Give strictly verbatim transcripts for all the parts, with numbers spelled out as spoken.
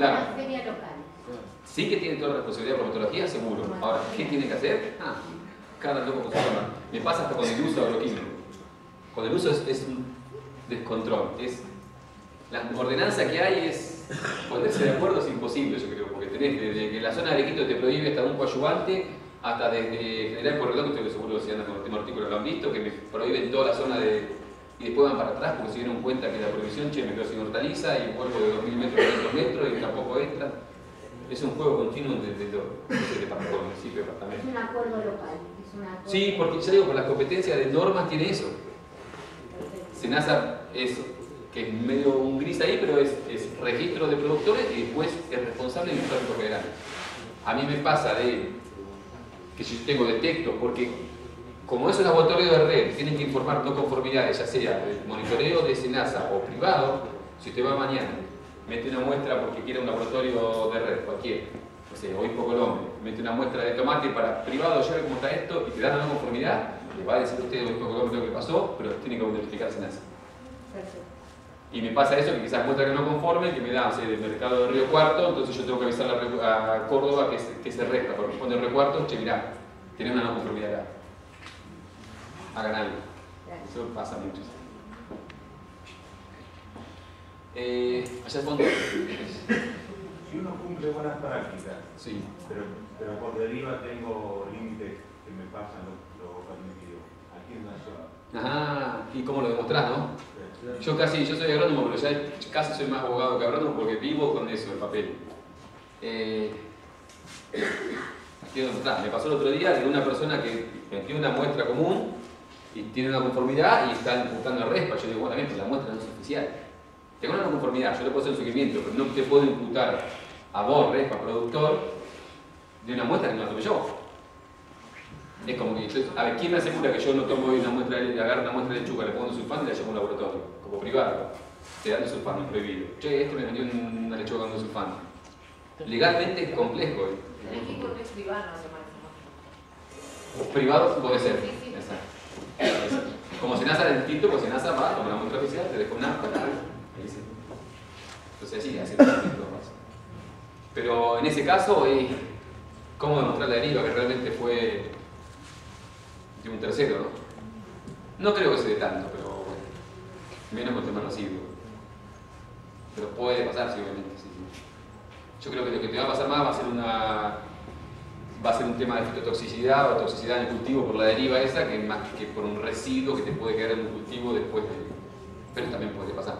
claro. Una feria local. Sí que tiene toda la responsabilidad por metodología, seguro. Ahora, ¿qué tiene que hacer? Ah, cada loco con su forma. Me pasa hasta con el uso agroquímico. Con el uso es, es un descontrol. Es, la ordenanza que hay es ponerse de acuerdo es imposible, yo creo, porque tenés desde que la zona de Arequito te prohíbe hasta un coadyuvante, hasta desde General Corredor, que estoy seguro que si andan con el tema artículo lo han visto, que me prohíben toda la zona de... y después van para atrás porque se dieron cuenta que la prohibición, che, me quedo sin hortaliza y vuelvo de dos mil metros a quinientos metros y tampoco entra. Es un juego continuo desde los departamentos, municipio, departamento. Es un acuerdo local. Es un acuerdo... Sí, porque ya digo, por las competencias de normas tiene eso. SENASA es, que es medio un gris ahí, pero es, es registro de productores y después es responsable del tráfico federal. A mí me pasa de que si yo tengo detecto, porque como es un laboratorio de red, tienen que informar no conformidades, ya sea el monitoreo de SENASA o privado. Si usted va mañana, mete una muestra porque quiere un laboratorio de red, cualquiera, no sé, Obispo Colombia, mete una muestra de tomate para privado, ya ve cómo está esto y te dan una conformidad, le va a decir a usted Obispo Colombia lo que pasó, pero tiene que notificar SENASA. Perfecto. Y me pasa eso, que quizás muestra que no conforme, que me da, o sea, del mercado de Río Cuarto, entonces yo tengo que avisar a, a Córdoba que se, que se resta, corresponde al Río Cuarto, che, mirá, tenés una no conformidad acá. Hagan algo. Eso pasa mucho. Eh, allá al fondo. Si uno cumple buenas prácticas, Sí. pero, pero por deriva tengo límites que me pasan lo, lo permitido. ¿A quién la lleva? Ah, y cómo lo demostrás, ¿no? Yo casi, yo soy agrónomo, pero ya casi soy más abogado que agrónomo porque vivo con eso, el papel. Eh, aquí demostrás. Me pasó el otro día de una persona que metió una muestra común y tiene una conformidad y está imputando el RESPA. Yo digo, bueno, bien, la muestra no es oficial. Tengo una conformidad, yo le puedo hacer un seguimiento, pero no te puedo imputar a vos, RESPA, productor, de una muestra que no la tomé yo. Es como que, yo, a ver, ¿quién me asegura que yo no tomo una muestra, le agarro una muestra de lechuga, le pongo sulfano y la llevo a un laboratorio? Como privado, te dan sulfano, prohibido. Che, este me vendió una lechuga con sulfano. Legalmente es complejo. Tenés que ir porque es privado, además. Privado puede ser. Sí, sí. Exacto. Como SENASA es distinto, pues SENASA va, toma la muestra oficial, te deja una acta, entonces así, así cosas. Pero en ese caso, eh, ¿cómo demostrar la deriva que realmente fue de un tercero, ¿no? No creo que se dé tanto, pero bueno, menos con temas residuos. Pero puede pasar, sí, obviamente. Sí, sí. Yo creo que lo que te va a pasar más va a ser una va a ser un tema de fitotoxicidad o toxicidad en el cultivo por la deriva esa, que más que por un residuo que te puede quedar en el cultivo después de... Pero también puede pasar.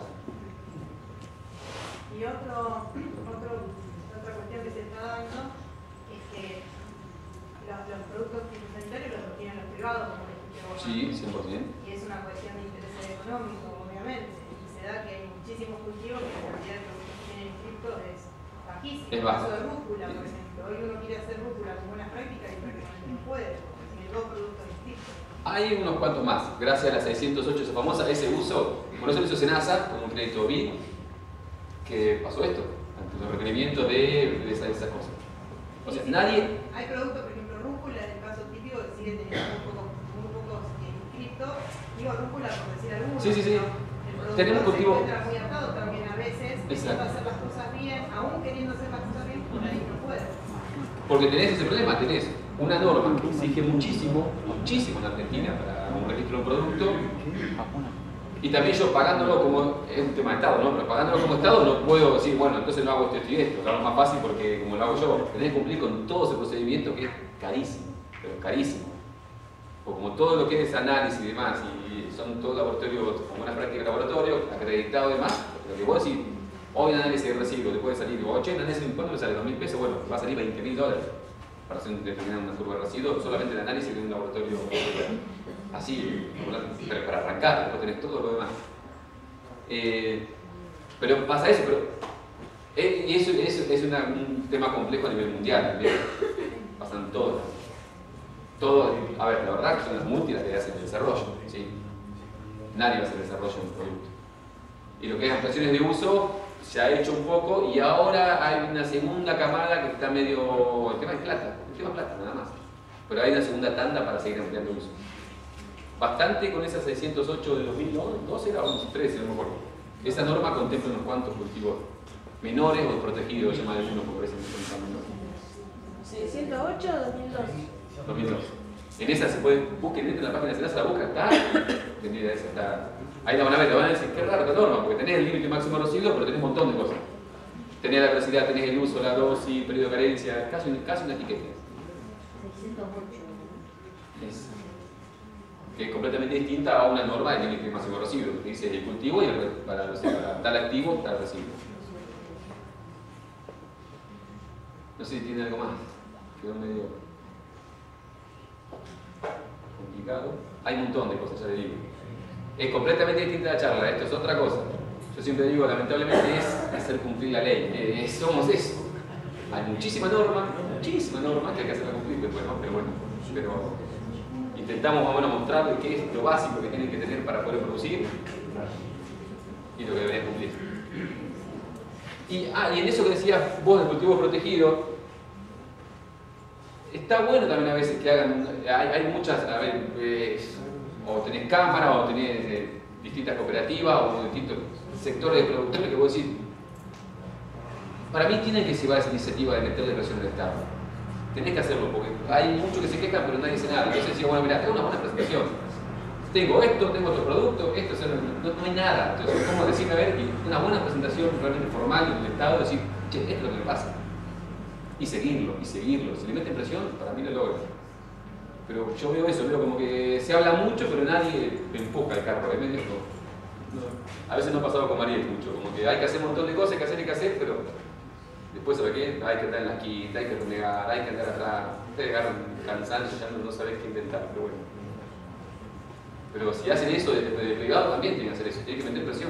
Y otro, otro, otra cuestión que se está dando es que los, los productos fitosanitarios los obtienen los privados, como dijiste vos. Sí, cien por ciento. Y es una cuestión de interés económico, obviamente. Y se da que hay muchísimos cultivos que la cantidad de productos que tienen inscritos es bajísima. Es el baja. caso de rúcula, por ejemplo. Hoy uno quiere hacer rúcula con buenas prácticas y prácticamente no puede, porque tiene dos productos distintos. Hay unos cuantos más, gracias a la seiscientos ocho, esa famosa, ese uso, por eso lo hizo SENASA, con un crédito B I D, que pasó esto, ante los requerimientos de, de, esa, de esas cosas. O sea, nadie... Hay productos, por ejemplo, rúcula, es el caso típico que sigue teniendo muy pocos, muy pocos inscritos. Digo rúcula por decir algunos. Sí, sí, sí. El productor Tenemos cultivo... se encuentra muy atado también a veces, intenta hacer las cosas bien, aún queriendo hacer las cosas bien, por ahí no puede. Porque tenés ese problema, tenés una norma que exige muchísimo, muchísimo en Argentina para un registro de un producto, y también yo pagándolo como, es un tema de Estado, ¿no? Pero pagándolo como Estado no puedo decir, bueno, entonces no hago esto, esto y esto, lo hago más fácil porque como lo hago yo, tenés que cumplir con todo ese procedimiento que es carísimo, pero carísimo. O como todo lo que es análisis y demás, y son todos laboratorios, como una práctica de laboratorio, acreditado y demás, lo que vos decís, hoy un análisis de residuos te puede salir, digo, che, un análisis de cuánto me sale dos mil pesos, bueno, va a salir veinte mil dólares para hacer determinar una curva de residuos, solamente el análisis de un laboratorio así, pero para arrancar, después tenés todo lo demás. Eh, pero pasa eso, pero eh, y eso, eso es una, un tema complejo a nivel mundial también. Pasan todos. Todo, a ver, la verdad que son las multis las que hacen el desarrollo, ¿sí? Nadie va a hacer el desarrollo de un producto. Y lo que es ampliaciones de uso se ha hecho un poco y ahora hay una segunda camada que está medio... El tema es plata, el tema es plata nada más. Pero hay una segunda tanda para seguir ampliando uso. Bastante con esa seiscientos ocho de dos mil doce, era once, trece, no me acuerdo. Esa norma contempla unos cuantos cultivos menores o protegidos, llaman algunos porque parecen que son menores. seiscientos ocho o dos mil dos. dos mil dos. En esa se puede, busquen dentro de la página de Senasa, la busca, está, entendida esa, está. Ahí la van a ver, te van a decir, qué raro esta norma, porque tenés el límite máximo de residuos, pero tenés un montón de cosas. Tenés la velocidad, tenés el uso, la dosis, periodo de carencia, casi, casi una etiqueta. seiscientos ocho. Es, que es completamente distinta a una norma de límite máximo de residuos, que dice el cultivo y el, para, o sea, para tal activo, tal residuo. No sé si tiene algo más. Quedó medio complicado. Hay un montón de cosas, ya le digo. Es completamente distinta la charla, esto es otra cosa. Yo siempre digo, lamentablemente, es hacer cumplir la ley. Eh, somos eso. Hay muchísima norma, muchísima norma que hay que hacerla cumplir después, ¿no? Pero bueno, pero intentamos más o menos mostrarles qué es lo básico que tienen que tener para poder producir y lo que deberían cumplir. Y, ah, y en eso que decías vos del cultivo protegido, está bueno también a veces que hagan, hay, hay muchas, a ver, eh, o tenés cámaras, o tenés eh, distintas cooperativas, o distintos sectores de productores que vos decís, para mí tienen que llevar esa iniciativa de meterle presión al Estado. Tenés que hacerlo, porque hay muchos que se quejan, pero nadie dice nada. Entonces decía, bueno, mira, es una buena presentación. Tengo esto, tengo otro producto, esto, o sea, no, no hay nada. Entonces, ¿cómo decirme a ver? Y una buena presentación realmente formal del Estado, decir, che, esto es lo que me pasa. Y seguirlo, y seguirlo. Si le meten presión, para mí lo logra. Pero yo veo eso, veo como que se habla mucho, pero nadie empuja el carro. Es medio como, no. A veces no ha pasado con Mariel mucho, como que hay que hacer un montón de cosas, hay que hacer, hay que hacer, pero después, ¿sabe qué? Hay que andar en la quinta, hay que renegar, hay que andar atrás. Ustedes agarran cansancio, ya no, no sabés qué inventar, pero bueno. Pero si hacen eso de, de, de privado, también tienen que hacer eso, tienen que meter presión.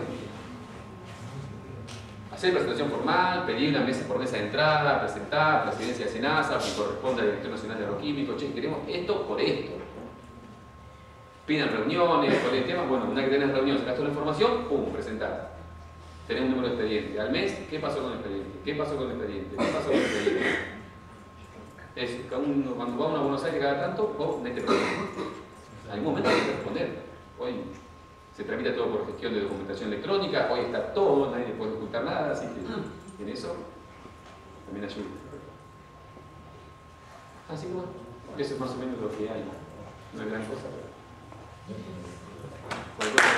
Hacer presentación formal, pedir una mesa por mesa de entrada, presentar, presidencia de Senasa, que corresponde al Director Nacional de Agroquímicos, che, queremos esto por esto. Pidan reuniones, por el tema, bueno, una vez que tenés reuniones, sacás toda la información, pum, presentás. Tenés un número de expediente. Al mes, ¿qué pasó con el expediente? ¿Qué pasó con el expediente? ¿Qué pasó con el expediente? Es, uno, cuando va uno a Buenos Aires cada tanto, vos mete problema. En algún momento hay que responder. Hoy se tramita todo por gestión de documentación electrónica, hoy está todo, nadie le puede ocultar nada, así que en eso también ayuda. Así que bueno, eso es más o menos lo que hay. No es gran cosa, pero...